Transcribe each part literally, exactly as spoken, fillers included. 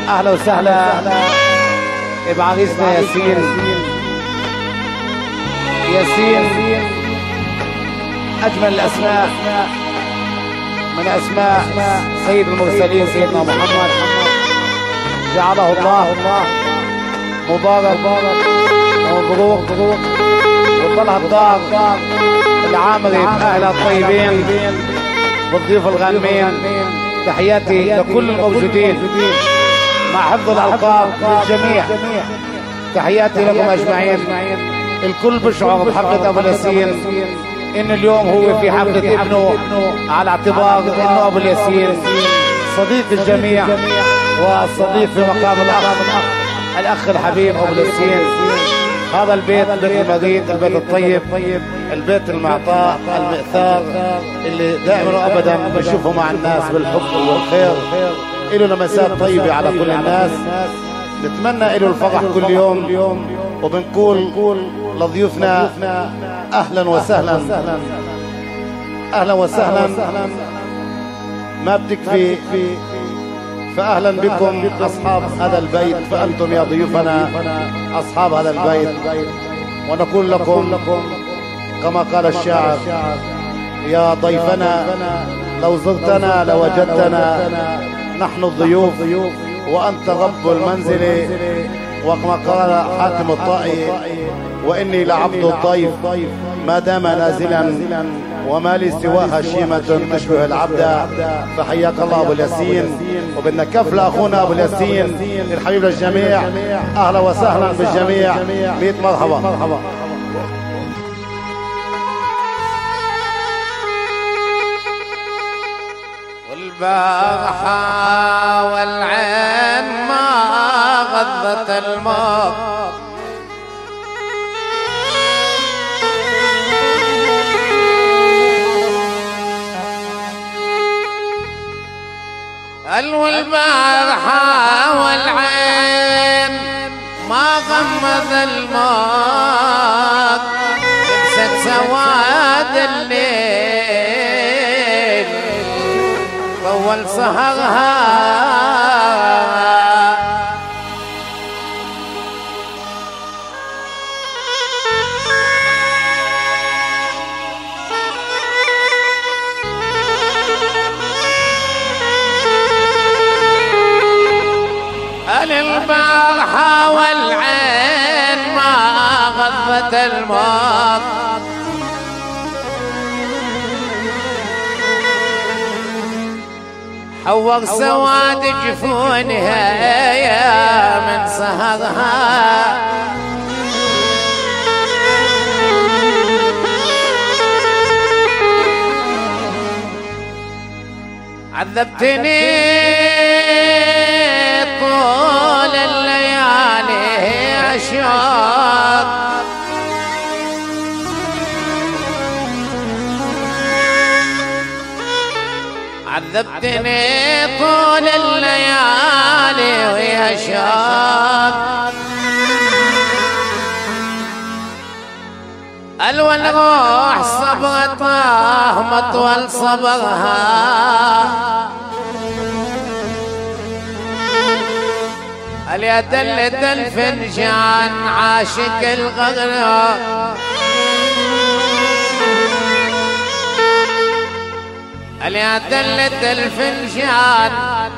اهلا وسهلا بعريسنا ياسين. ياسين اجمل الاسماء من اسماء سيد المرسلين سيدنا محمد، جعله الله مبارك ومبروك، وطلع الدار العامري باهلها الطيبين والضيوف الغانمين. تحياتي لكل الموجودين مع حفظ الالقاب للجميع. تحياتي لكم اجمعين. الكل بشعر بحفلة ابو الياسين ان اليوم هو في حفلة ابنه، على اعتبار انه ابو الياسين صديق الجميع والصديق في مقام الاخ الاخ الحبيب ابو الياسين. هذا البيت بيت المريد، البيت الطيب، البيت المعطاء المئثار اللي دائما وابدا بنشوفه مع الناس بالحب والخير. له لمسات طيبه على كل الناس. نتمنى له الفرح كل يوم، وبنقول لضيوفنا اهلا وسهلا اهلا وسهلا. ما بتكفي، فأهلا بكم أصحاب هذا البيت، فأنتم يا ضيوفنا أصحاب هذا البيت. ونقول لكم كما قال الشاعر: يا ضيفنا لو زرتنا لوجدتنا نحن الضيوف وأنت رب المنزل. وكما قال حاتم الطائي: وإني لعبد الضيف ما دام نازلا وما لي سواها شيمة تشبه العبد. فحياك الله ابو الياسين، وبدنا كفله اخونا ابو الياسين الحبيب للجميع. اهلا وسهلا بالجميع، مئة مرحبا. والبارحة والعين ما غضت الموت، والبارحة والعين ما غمض الموت، لبست سواد الليل طول سهرها. البارحة والعين ما غضت الموت، حور سواد جفونها يا من سهرها. عذبتني طول الليالي عشاق، عذبتني طول الليالي ويا شاق. الوى الروح صبرتها مطول صبرها، يا دلة الفنجان عاشق الغرام، يا دلة الفنجان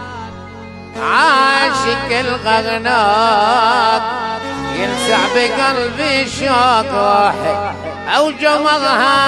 عاشق الغرام. يلسع بقلبي شوق روحي أو جمرها،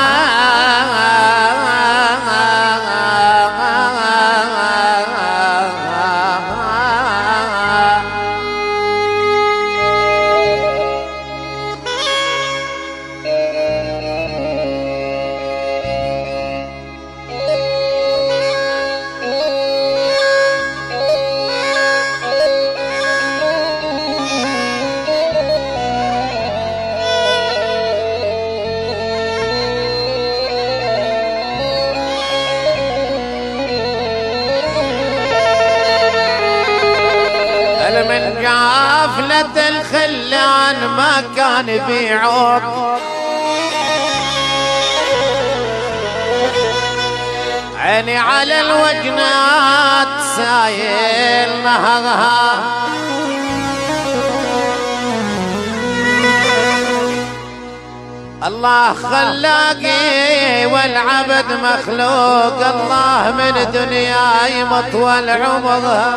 قافلة الخلان ما كان بيعوق، عيني على الوجنات سايل نهرها، الله خلاقي والعبد مخلوق، الله من دنياي مطول عمرها.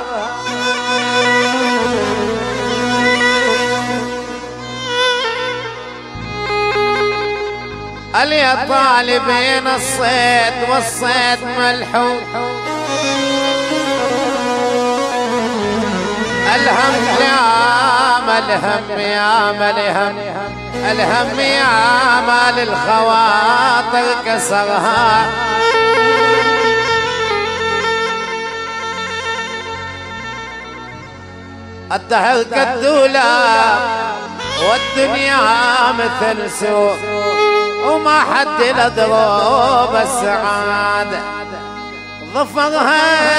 اليا طالبين الصيد والصيد ملحوق، الهم يا ملهم يا ملهم، الهم يا مال الخواطر كسرها. الدهر كالدولاب والدنيا مثل سوق، وما حد لدروب السعادة ظفرها.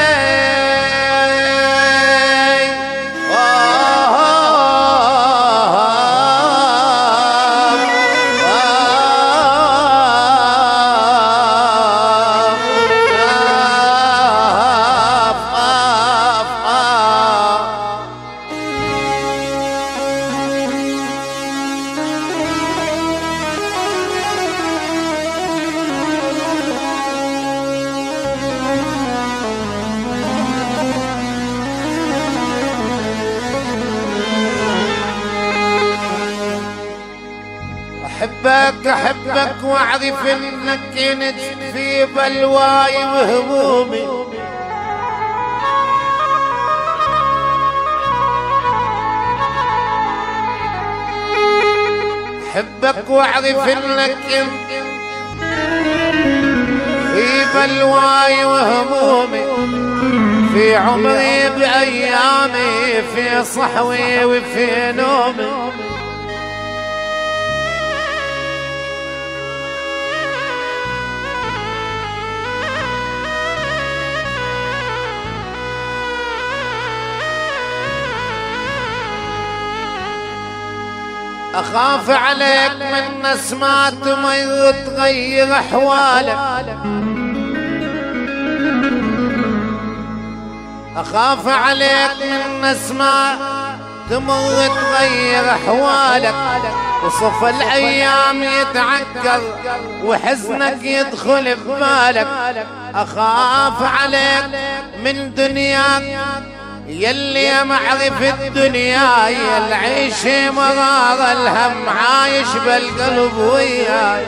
أحبك أحبك وأعرف إنك كنت في بلواي وهمومي، أحبك وأعرف إنك كنت في بلواي وهمومي، في عمري بأيامي في صحوي وفي نومي. أخاف عليك من نسمات ما تغير أحوالك، أخاف عليك من نسمات تمر تغير أحوالك، وصف الأيام يتعكر وحزنك يدخل ببالك. أخاف عليك من دنياك يلي معرف الدنيا، يلعيش مرار الهم عايش بالقلب وياي.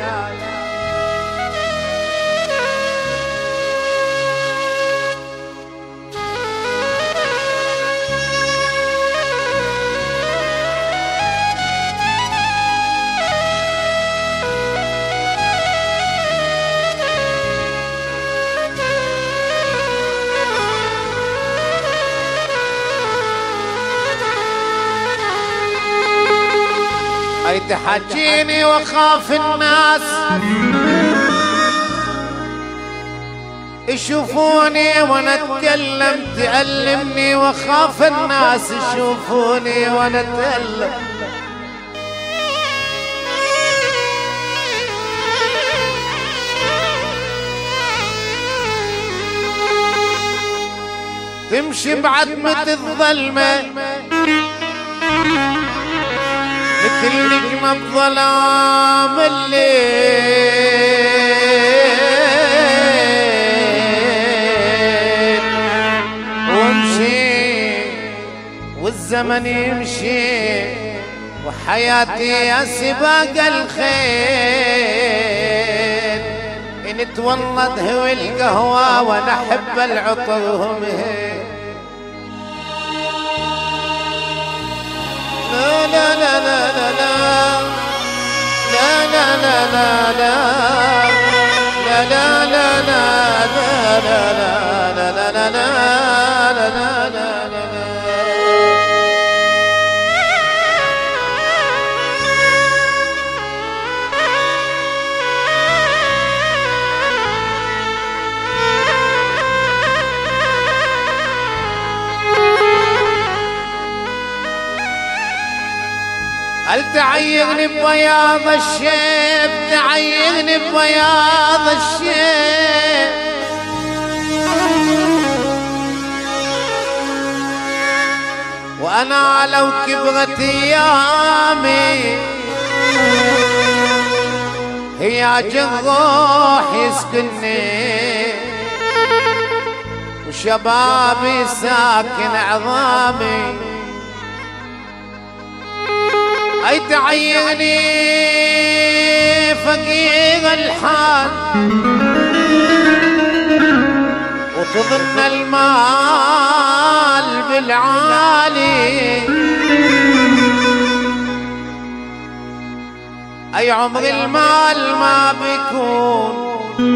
تحاجيني وخاف الناس يشوفوني وانا اتكلم، تألمني وخاف الناس يشوفوني وانا اتكلم. تمشي بعتمة الظلمة مثل نجمة بظلام الليل، وامشي والزمن يمشي وحياتي يا سباق الخيل. إن تولد هوي القهوة وانا احب العطر همهي. لا لا لا لا لا لا لا لا لا لا لا لا لا لا لا. هل تعيرني ببياض الشيب، تعيرني ببياض الشيب، وانا لو كبرت ايامي هي جروح يسكنني وشبابي ساكن عظامي اي تعيني فقير الحال وتظن المال بالعالي اي عمر المال ما بيكون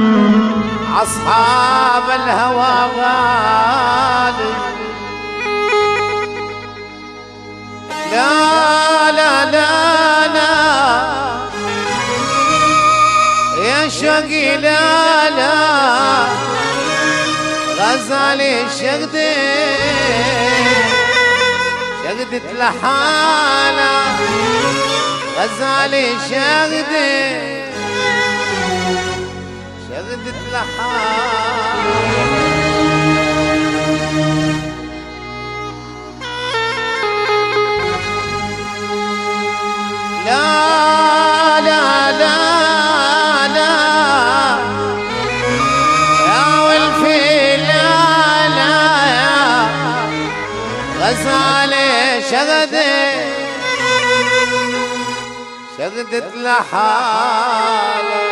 اصحاب الهوى غالي لا لا لا لا يا شقي لا لا غزالي شقدت شقدت لحالة غزالي شقدت شقدت لحالة لا لا لا لا يا والفي لا لا يا غزالي شغدت شغدت لحالة